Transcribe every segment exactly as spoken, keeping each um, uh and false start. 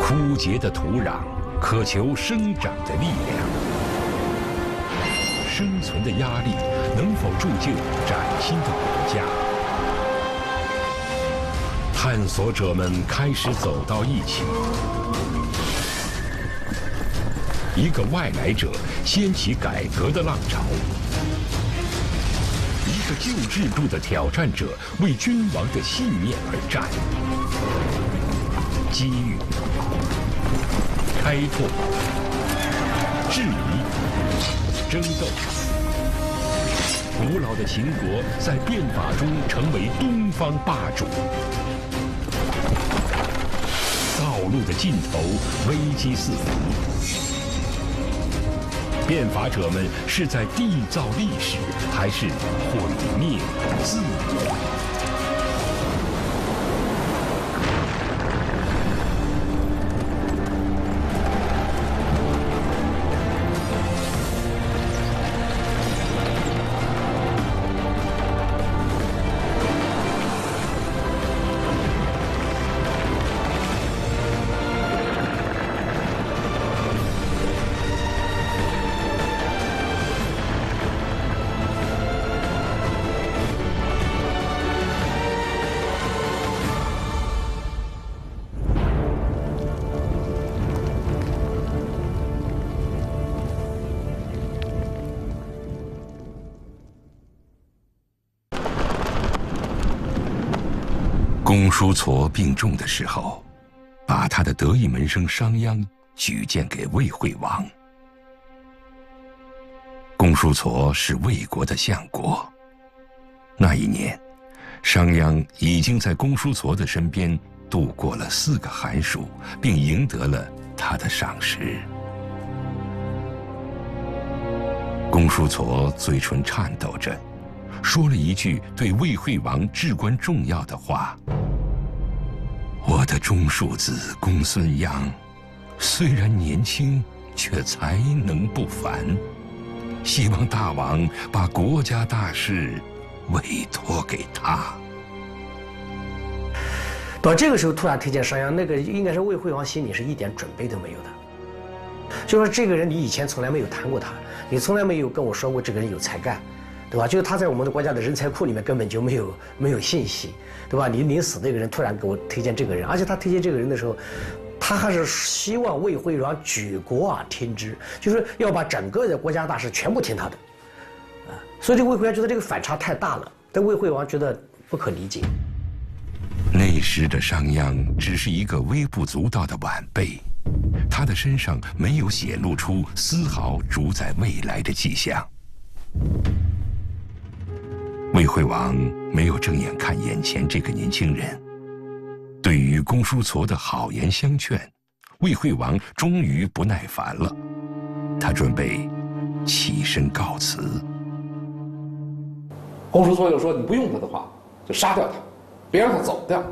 枯竭的土壤渴求生长的力量，生存的压力能否铸就崭新的国家？探索者们开始走到一起，一个外来者掀起改革的浪潮，一个旧制度的挑战者为君王的信念而战。机遇、开拓、质疑、争斗，古老的秦国在变法中成为东方霸主。道路的尽头，危机四伏。变法者们是在缔造历史，还是毁灭自我？公叔痤病重的时候，把他的得意门生商鞅举荐给魏惠王。公叔痤是魏国的相国，那一年，商鞅已经在公叔痤的身边度过了四个寒暑，并赢得了他的赏识。公叔痤嘴唇颤抖着，说了一句对魏惠王至关重要的话：“我的中庶子公孙鞅，虽然年轻，却才能不凡。希望大王把国家大事委托给他。” 到这个时候突然推荐商鞅，那个应该是魏惠王心里是一点准备都没有的。就说这个人你以前从来没有谈过他，你从来没有跟我说过这个人有才干，对吧？就是他在我们的国家的人才库里面根本就没有没有信息，对吧？你临死那个人突然给我推荐这个人，而且他推荐这个人的时候，他还是希望魏惠王举国而听之，就是要把整个的国家大事全部听他的，啊，所以这魏惠王觉得这个反差太大了，但魏惠王觉得不可理解。 那时的商鞅只是一个微不足道的晚辈，他的身上没有显露出丝毫主宰未来的迹象。魏惠王没有正眼看眼前这个年轻人，对于公叔痤的好言相劝，魏惠王终于不耐烦了，他准备起身告辞。 公叔痤又说：“你不用他的话，就杀掉他，别让他走掉。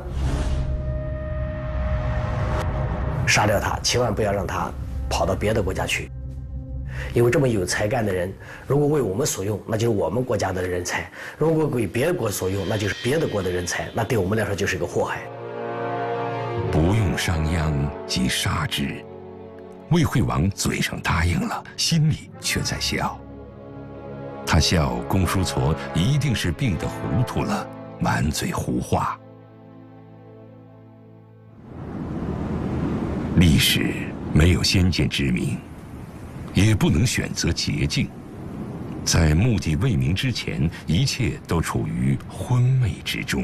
杀掉他，千万不要让他跑到别的国家去。因为这么有才干的人，如果为我们所用，那就是我们国家的人才；如果为别的国所用，那就是别的国的人才，那对我们来说就是一个祸害。” 不用商鞅即杀之，魏惠王嘴上答应了，心里却在笑。他笑公叔痤一定是病得糊涂了，满嘴胡话。历史没有先见之明，也不能选择捷径，在目的未明之前，一切都处于昏昧之中。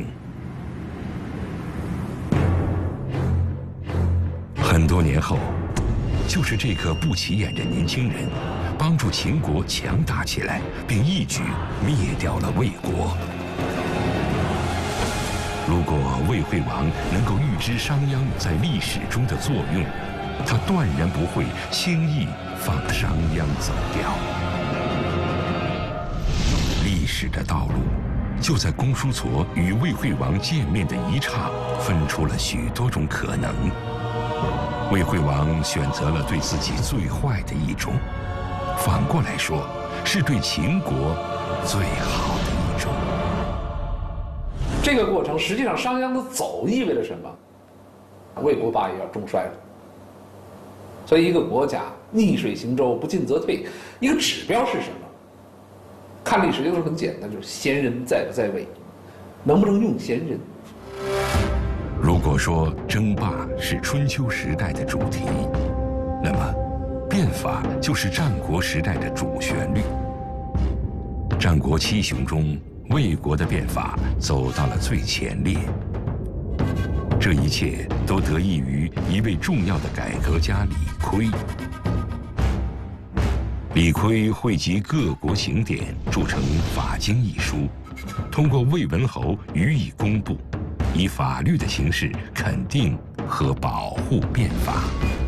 很多年后，就是这个不起眼的年轻人，帮助秦国强大起来，并一举灭掉了魏国。如果魏惠王能够预知商鞅在历史中的作用，他断然不会轻易放商鞅走掉。历史的道路，就在公叔痤与魏惠王见面的一刹，分出了许多种可能。魏惠王选择了对自己最坏的一种，反过来说，是对秦国最好的一种。 这个过程实际上商鞅的走意味着什么？魏国霸业要中衰了， 所以一个国家逆水行舟，不进则退，一个指标是什么？看历史就是很简单，就是贤人在不在位，能不能用贤人。 如果说争霸是春秋时代的主题，那么变法就是战国时代的主旋律。战国七雄中，魏国的变法走到了最前列。这一切都得益于一位重要的改革家李悝。李悝汇集各国刑典，著成《法经》一书，通过魏文侯予以公布，以法律的形式肯定和保护变法。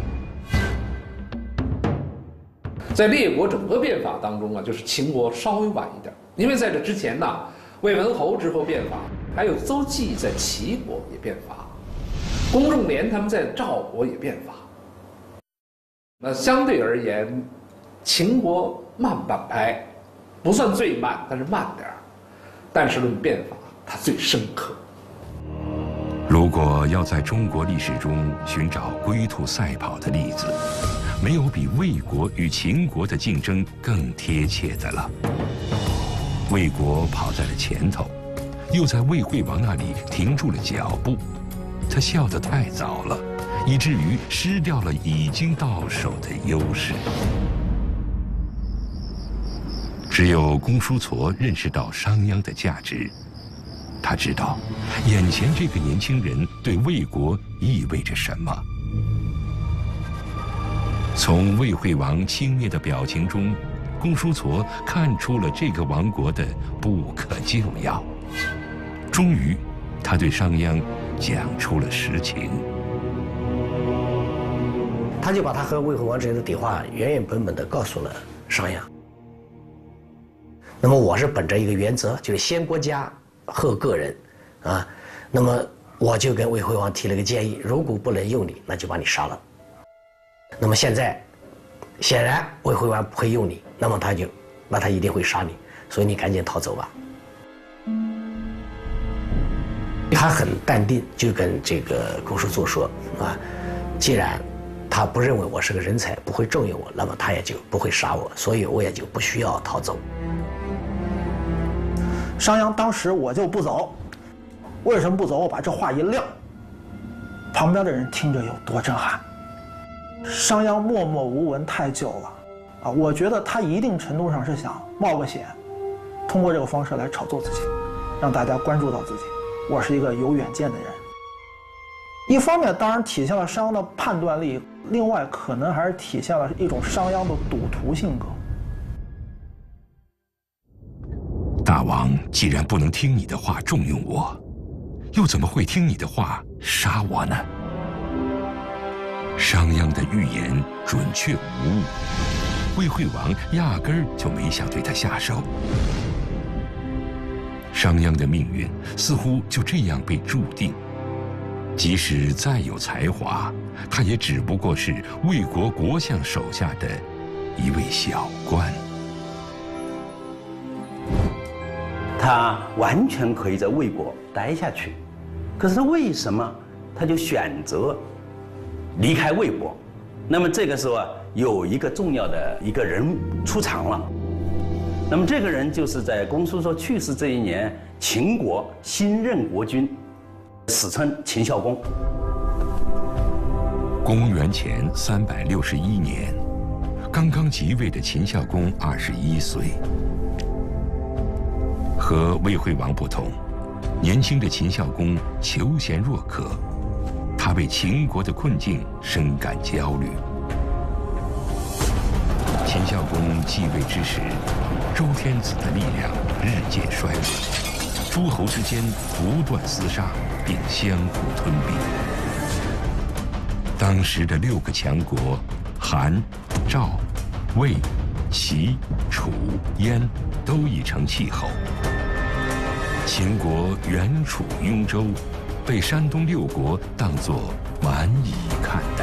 在列国整个变法当中啊，就是秦国稍微晚一点，因为在这之前呢，魏文侯之后变法，还有邹忌在齐国也变法，公仲连他们在赵国也变法。那相对而言，秦国慢半拍，不算最慢，但是慢点儿。但是论变法，它最深刻。 如果要在中国历史中寻找龟兔赛跑的例子，没有比魏国与秦国的竞争更贴切的了。魏国跑在了前头，又在魏惠王那里停住了脚步。他笑得太早了，以至于失掉了已经到手的优势。只有公叔痤认识到商鞅的价值，他知道眼前这个年轻人对魏国意味着什么。从魏惠王轻蔑的表情中，公叔痤看出了这个王国的不可救药。终于，他对商鞅讲出了实情。 他就把他和魏惠王之间的对话原原本本的告诉了商鞅。那么我是本着一个原则，就是先国家后个人，啊，那么我就跟魏惠王提了个建议，如果不能用你，那就把你杀了。那么现在，显然魏惠王不会用你，那么他就，那他一定会杀你，所以你赶紧逃走吧。他很淡定，就跟这个公叔痤说啊，既然他不认为我是个人才，不会重用我，那么他也就不会杀我，所以我也就不需要逃走。 商鞅当时我就不走，为什么不走？我把这话一撂，旁边的人听着有多震撼。商鞅默默无闻太久了，啊，我觉得他一定程度上是想冒个险，通过这个方式来炒作自己，让大家关注到自己，我是一个有远见的人。一方面当然体现了商鞅的判断力，另外可能还是体现了一种商鞅的赌徒性格。 大王既然不能听你的话重用我，又怎么会听你的话杀我呢？商鞅的预言准确无误，魏惠王压根儿就没想对他下手。商鞅的命运似乎就这样被注定，即使再有才华，他也只不过是魏国国相手下的一位小官。 他完全可以在魏国待下去，可是为什么他就选择离开魏国？那么这个时候啊，有一个重要的一个人物出场了。那么这个人就是在公叔痤去世这一年，秦国新任国君，史称秦孝公。 公元前三百六十一年，刚刚即位的秦孝公二十一岁。和魏惠王不同，年轻的秦孝公求贤若渴，他为秦国的困境深感焦虑。秦孝公继位之时，周天子的力量日渐衰微，诸侯之间不断厮杀，并相互吞并。当时的六个强国韩、赵、魏、齐、楚、燕都已成气候。秦国远处雍州，被山东六国当作蛮夷看待。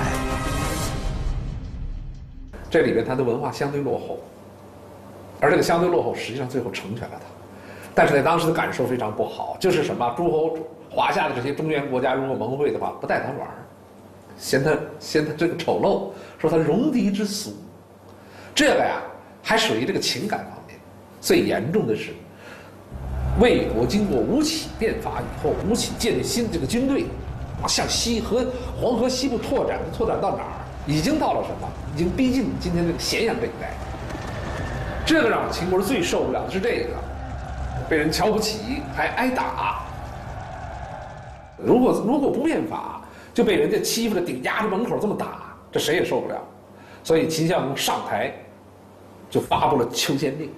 这里边它的文化相对落后，而这个相对落后实际上最后成全了它，但是在当时的感受非常不好，就是什么诸侯华夏的这些中原国家如果盟会的话，不带他玩儿， 嫌他嫌他这个丑陋，说他戎狄之俗，这个呀还属于这个情感方面。最严重的是，魏国经过吴起变法以后，吴起建立新这个军队，啊，向西和黄河西部拓展，拓展到哪儿？已经到了什么？已经逼近今天这个咸阳这一带。这个让秦国最受不了的是这个，被人瞧不起，还挨打。如果如果不变法，就被人家欺负着顶压着门口这么打，这谁也受不了。所以秦孝公上台，就发布了求贤令。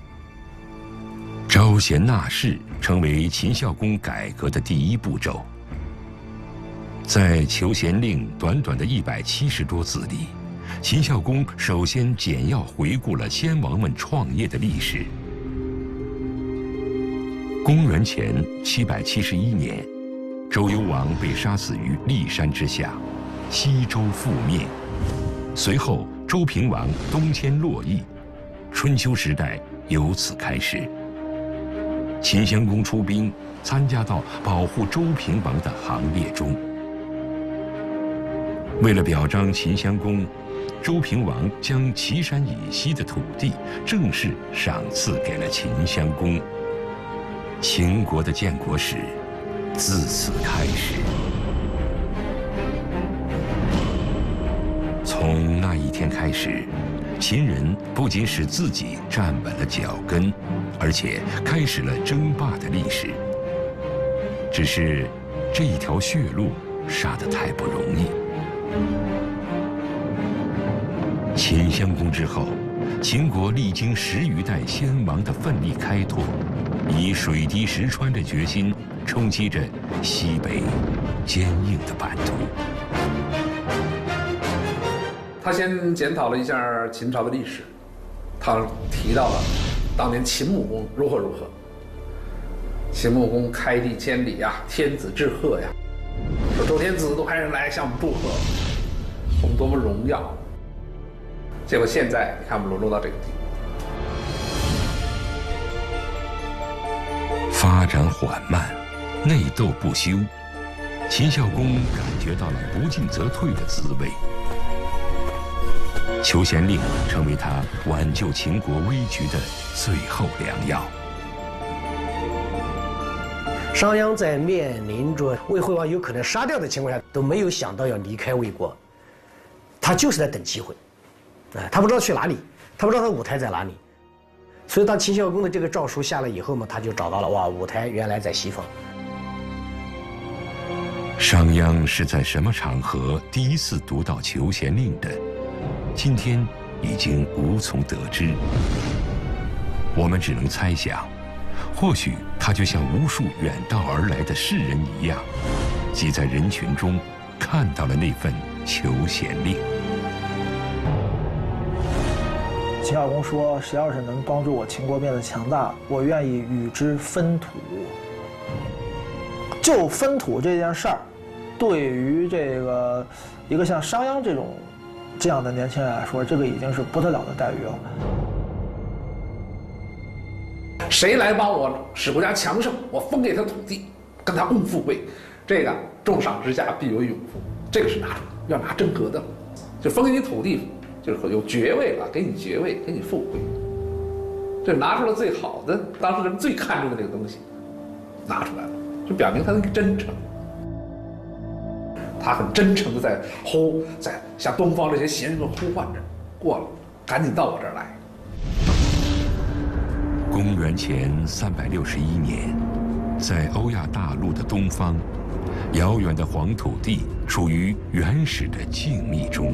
招贤纳士成为秦孝公改革的第一步骤。在求贤令短短的一百七十多字里，秦孝公首先简要回顾了先王们创业的历史。公元前七百七十一年，周幽王被杀死于骊山之下，西周覆灭。随后，周平王东迁洛邑，春秋时代由此开始。秦襄公出兵，参加到保护周平王的行列中。为了表彰秦襄公，周平王将岐山以西的土地正式赏赐给了秦襄公。秦国的建国史自此开始。从那一天开始，秦人不仅使自己站稳了脚跟，而且开始了争霸的历史。只是这一条血路杀得太不容易。秦襄公之后，秦国历经十余代先王的奋力开拓，以水滴石穿的决心冲击着西北坚硬的版图。 他先检讨了一下秦朝的历史，他提到了当年秦穆公如何如何。秦穆公开地千里呀，天子至贺呀，说周天子都派人来向我们祝贺，我们多么荣耀。结果现在你看我们沦落到这个地步，发展缓慢，内斗不休。秦孝公感觉到了不进则退的滋味。求贤令成为他挽救秦国危局的最后良药。 商鞅在面临着魏惠王有可能杀掉的情况下，都没有想到要离开魏国，他就是在等机会，哎，他不知道去哪里，他不知道他舞台在哪里，所以当秦孝公的这个诏书下来以后嘛，他就找到了，哇，舞台原来在西方。 商鞅是在什么场合第一次读到求贤令的？今天已经无从得知，我们只能猜想，或许他就像无数远道而来的士人一样，挤在人群中看到了那份求贤令。 秦孝公说：“谁要是能帮助我秦国变得强大，我愿意与之分土。”就分土这件事儿，对于这个一个像商鞅这种这样的年轻人来说，这个已经是不得了的待遇了。 谁来帮我使国家强盛，我分给他土地，跟他共富贵，这个重赏之下必有勇夫，这个是拿出要拿真格的，就分给你土地，就是有爵位了，给你爵位，给你富贵，这拿出了最好的，当时人最看重的那个东西，拿出来了，就表明他那个真诚。他很真诚的在呼，在向东方这些贤人们呼唤着，过了，赶紧到我这儿来。 公元前三百六十一年，在欧亚大陆的东方，遥远的黄土地处于原始的静谧中。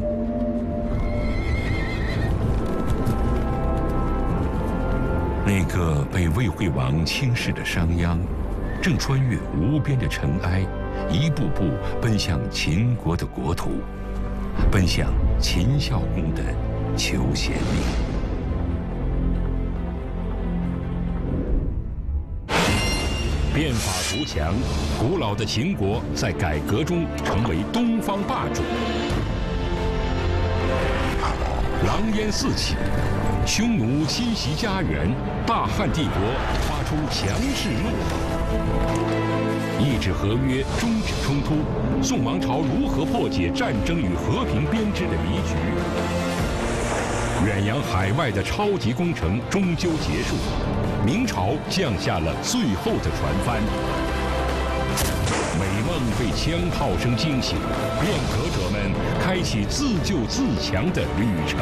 那个被魏惠王轻视的商鞅，正穿越无边的尘埃，一步步奔向秦国的国土，奔向秦孝公的求贤令。变法图强，古老的秦国在改革中成为东方霸主。狼烟四起，匈奴侵袭家园，大汉帝国发出强势怒吼。 一纸合约终止冲突，宋王朝如何破解战争与和平编织的迷局？远洋海外的超级工程终究结束，明朝降下了最后的船帆。美梦被枪炮声惊醒，变革者们开启自救自强的旅程。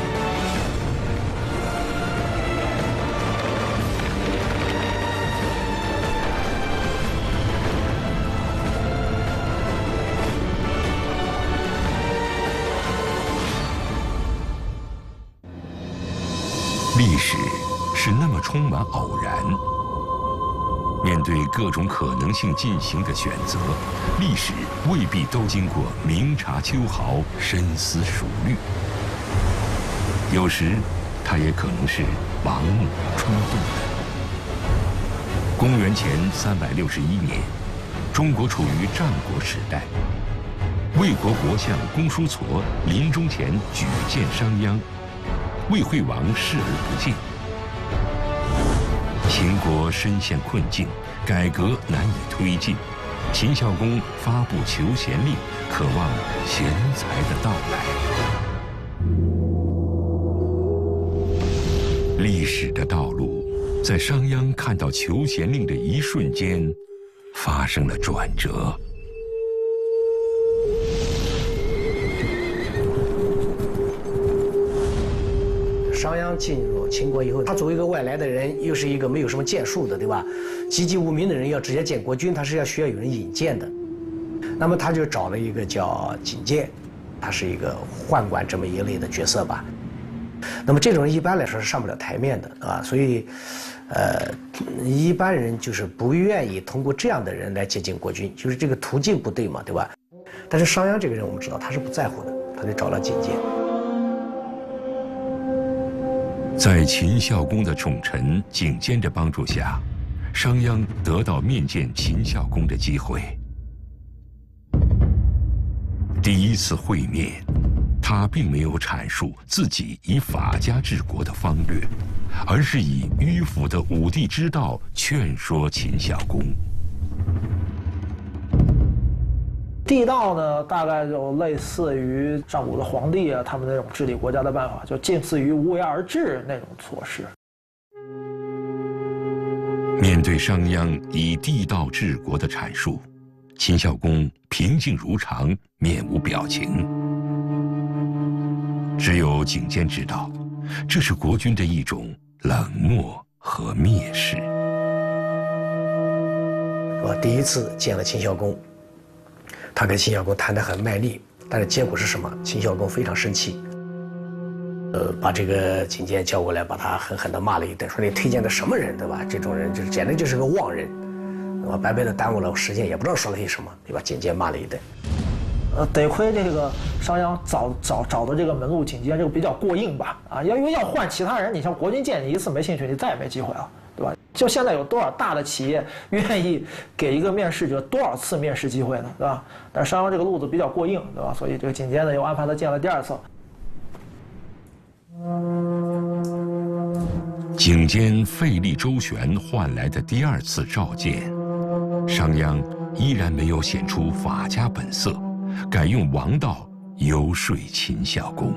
历史是那么充满偶然。面对各种可能性进行的选择，历史未必都经过明察秋毫、深思熟虑。有时，它也可能是盲目冲动的。公元前三百六十一年，中国处于战国时代，魏国国相公叔痤临终前举荐商鞅。魏惠王视而不见，秦国深陷困境，改革难以推进。秦孝公发布求贤令，渴望贤才的到来。历史的道路，在商鞅看到求贤令的一瞬间，发生了转折。 商鞅进入秦国以后，他作为一个外来的人，又是一个没有什么建树的，对吧？籍籍无名的人要直接见国君，他是要需要有人引荐的。那么他就找了一个叫景监，他是一个宦官这么一类的角色吧。那么这种人一般来说是上不了台面的啊，所以，呃，一般人就是不愿意通过这样的人来接近国君，就是这个途径不对嘛，对吧？但是商鞅这个人我们知道他是不在乎的，他就找了景监。 在秦孝公的宠臣景监的帮助下，商鞅得到面见秦孝公的机会。第一次会面，他并没有阐述自己以法家治国的方略，而是以迂腐的武帝之道劝说秦孝公。 地道呢，大概就类似于上古的皇帝啊，他们那种治理国家的办法，就近似于无为而治那种措施。 面对商鞅以地道治国的阐述，秦孝公平静如常，面无表情。只有景监知道，这是国君的一种冷漠和蔑视。 我第一次见了秦孝公。他跟秦孝公谈得很卖力，但是结果是什么？秦孝公非常生气，呃，把这个景监叫过来，把他狠狠地骂了一顿，说你推荐的什么人，对吧？这种人就是简直就是个妄人，对吧？白白的耽误了时间，也不知道说了些什么，对吧？景监骂了一顿。 呃，得亏这个商鞅找找找的这个门路景监这个比较过硬吧，啊，要因为要换其他人，你像国君见你一次没兴趣，你再也没机会了，对吧？就现在有多少大的企业愿意给一个面试者多少次面试机会呢，对吧？但是商鞅这个路子比较过硬，对吧？所以这个景监呢又安排他见了第二次。 景监费力周旋换来的第二次召见，商鞅依然没有显出法家本色，改用王道游说秦孝公。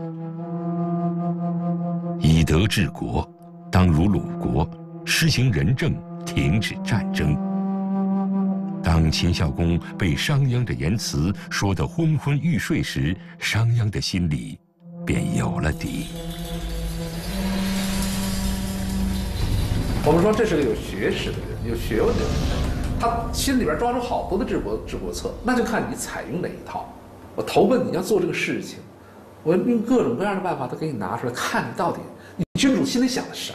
以德治国，当如鲁国，施行仁政，停止战争。当秦孝公被商鞅的言辞说得昏昏欲睡时，商鞅的心里便有了底。 我们说这是个有学识的人，有学问的人，他心里边装着好多的治国治国策，那就看你采用哪一套。我投奔你要做这个事情，我用各种各样的办法都给你拿出来，看你到底你君主心里想的什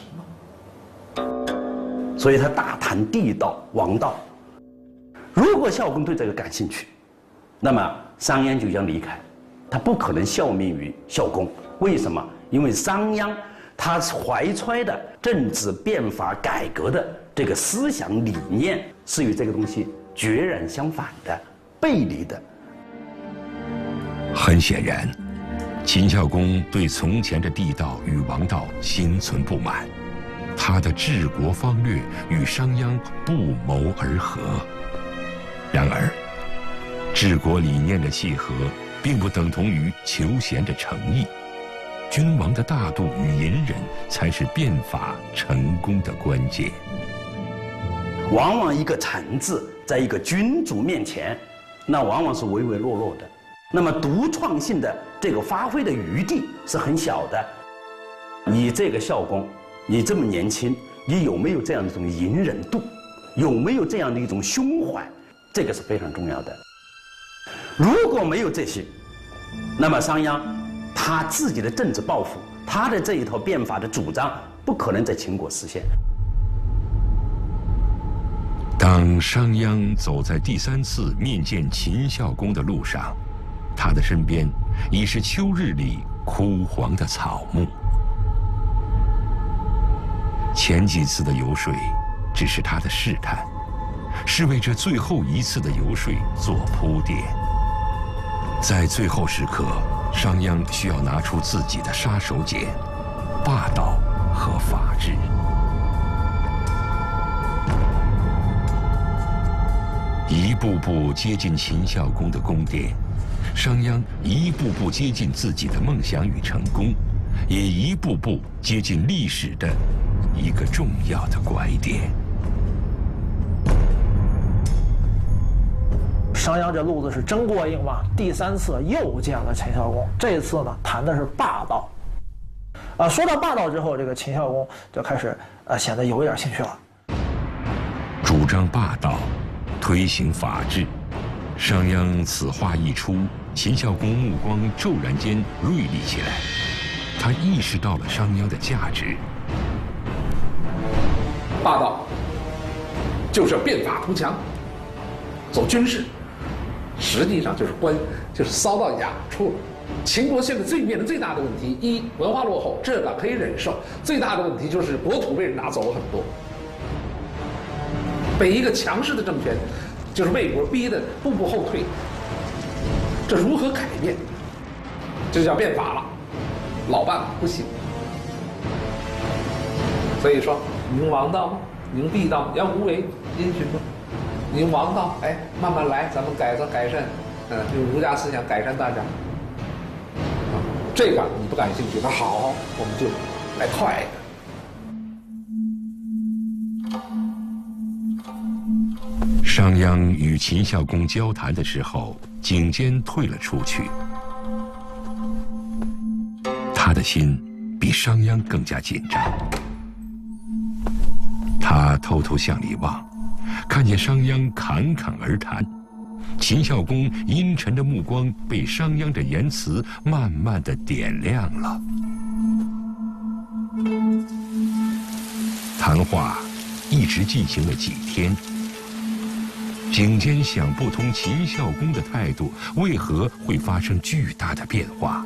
么。 所以他大谈地道王道。如果孝公对这个感兴趣，那么商鞅就将离开，他不可能效命于孝公。为什么？因为商鞅他怀揣的政治变法改革的这个思想理念是与这个东西决然相反的、背离的。 很显然，秦孝公对从前的地道与王道心存不满， 他的治国方略与商鞅不谋而合。然而，治国理念的契合，并不等同于求贤的诚意。君王的大度与隐忍，才是变法成功的关键。 往往一个臣字，在一个君主面前，那往往是唯唯诺诺的。那么独创性的这个发挥的余地是很小的。你这个孝公，你这么年轻，你有没有这样的一种隐忍度？有没有这样的一种胸怀？这个是非常重要的。如果没有这些，那么商鞅他自己的政治抱负，他的这一套变法的主张，不可能在秦国实现。 当商鞅走在第三次面见秦孝公的路上，他的身边已是秋日里枯黄的草木。前几次的游说只是他的试探，是为这最后一次的游说做铺垫。在最后时刻，商鞅需要拿出自己的杀手锏——霸道和法治。一步步接近秦孝公的宫殿，商鞅一步步接近自己的梦想与成功，也一步步接近历史的一个重要的拐点。 商鞅这路子是真过硬嘛？第三次又见了秦孝公，这次呢谈的是霸道。啊，说到霸道之后，这个秦孝公就开始呃显得有一点兴趣了。 主张霸道，推行法治。商鞅此话一出，秦孝公目光骤然间锐利起来，他意识到了商鞅的价值。 霸道就是要变法图强，走军事，实际上就是关，就是骚到痒处了。秦国现在最面临最大的问题，一文化落后，这个可以忍受；最大的问题就是国土被人拿走了很多，被一个强势的政权，就是魏国逼得步步后退。这如何改变？这叫变法了，老办法不行。所以说，你用王道吗？你用帝道吗？要无为因循吗？你用王道，哎，慢慢来，咱们改造改善，嗯，用儒家思想改善大家。啊，这个你不感兴趣，那好，我们就来快的。商鞅与秦孝公交谈的时候，颈肩退了出去。他的心比商鞅更加紧张。他偷偷向里望，看见商鞅侃侃而谈，秦孝公阴沉的目光被商鞅的言辞慢慢的点亮了。谈话一直进行了几天。颈间想不通秦孝公的态度为何会发生巨大的变化。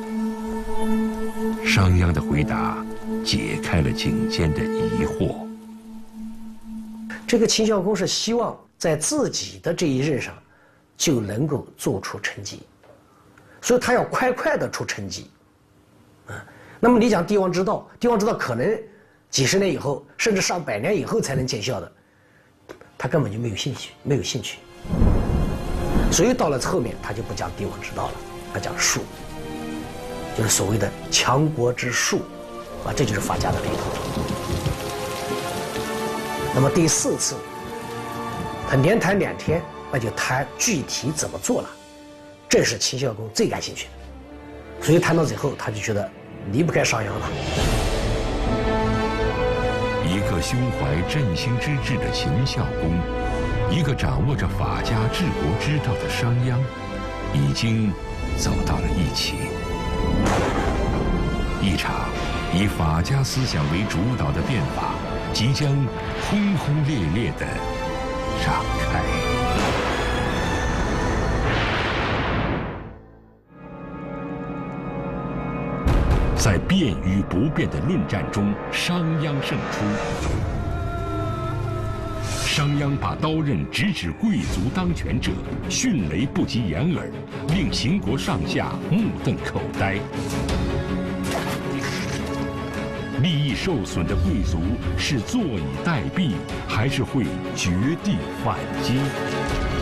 商鞅的回答解开了颈间的疑惑。 这个秦孝公是希望在自己的这一任上就能够做出成绩，所以他要快快的出成绩。啊，那么你讲帝王之道，帝王之道可能几十年以后，甚至上百年以后才能见效的，他根本就没有兴趣，没有兴趣。所以到了后面，他就不讲帝王之道了，他讲术，就是所谓的强国之术，啊，这就是法家的雷同。那么第四次，他连谈两天，那就谈具体怎么做了，这是秦孝公最感兴趣的。所以谈到最后，他就觉得离不开商鞅了。 一个胸怀振兴之志的秦孝公，一个掌握着法家治国之道的商鞅，已经走到了一起。一场以法家思想为主导的变法，即将轰轰烈烈地展开。在变与不变的论战中，商鞅胜出。商鞅把刀刃直指贵族当权者，迅雷不及掩耳，令秦国上下目瞪口呆。 利益受损的贵族是坐以待毙，还是会绝地反击？